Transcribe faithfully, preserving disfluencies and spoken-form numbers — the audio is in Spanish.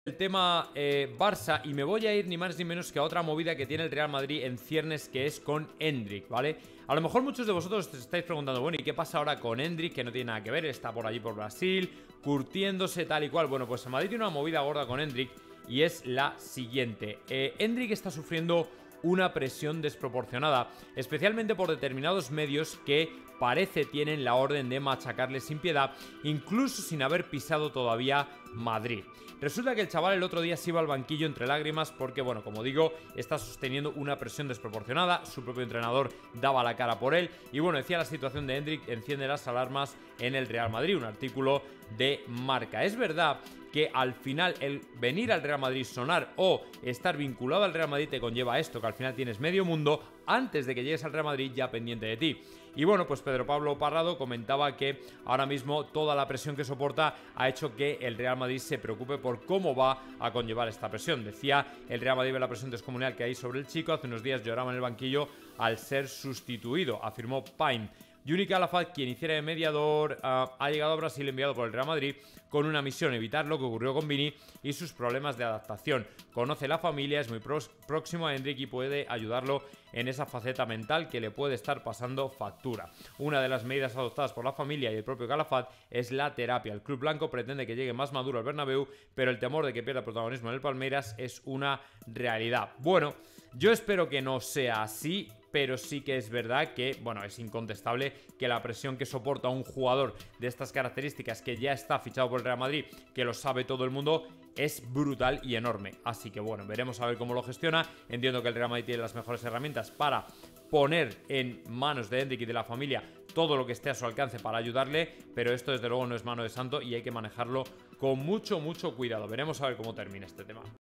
El tema eh, Barça, y me voy a ir ni más ni menos que a otra movida que tiene el Real Madrid en ciernes, que es con Endrick, ¿vale? A lo mejor muchos de vosotros os estáis preguntando, bueno, ¿y qué pasa ahora con Endrick? Que no tiene nada que ver, está por allí por Brasil, curtiéndose tal y cual. Bueno, pues el Madrid tiene una movida gorda con Endrick y es la siguiente. eh, Endrick está sufriendo una presión desproporcionada, especialmente por determinados medios que parece tienen la orden de machacarle sin piedad, incluso sin haber pisado todavía Madrid. Resulta que el chaval el otro día se iba al banquillo entre lágrimas porque, bueno, como digo, está sosteniendo una presión desproporcionada, su propio entrenador daba la cara por él y, bueno, decía: la situación de Endrick enciende las alarmas en el Real Madrid, un artículo de Marca. Es verdad que al final el venir al Real Madrid, sonar o estar vinculado al Real Madrid te conlleva esto, que al final tienes medio mundo antes de que llegues al Real Madrid ya pendiente de ti. Y bueno, pues Pedro Pablo Parrado comentaba que ahora mismo toda la presión que soporta ha hecho que el Real Madrid se preocupe por cómo va a conllevar esta presión. Decía: el Real Madrid ve la presión descomunal que hay sobre el chico, hace unos días lloraba en el banquillo al ser sustituido, afirmó Paine. Yuri Calafat, quien hiciera de mediador, uh, ha llegado a Brasil enviado por el Real Madrid con una misión: evitar lo que ocurrió con Vini y sus problemas de adaptación. Conoce la familia, es muy próximo a Endrick y puede ayudarlo en esa faceta mental que le puede estar pasando factura. Una de las medidas adoptadas por la familia y el propio Calafat es la terapia. El club blanco pretende que llegue más maduro al Bernabéu, pero el temor de que pierda protagonismo en el Palmeiras es una realidad. Bueno, yo espero que no sea así, pero sí que es verdad que, bueno, es incontestable que la presión que soporta un jugador de estas características, que ya está fichado por el Real Madrid, que lo sabe todo el mundo, es brutal y enorme. Así que bueno, veremos a ver cómo lo gestiona. Entiendo que el Real Madrid tiene las mejores herramientas para poner en manos de Endrick y de la familia todo lo que esté a su alcance para ayudarle, pero esto desde luego no es mano de santo y hay que manejarlo con mucho, mucho cuidado. Veremos a ver cómo termina este tema.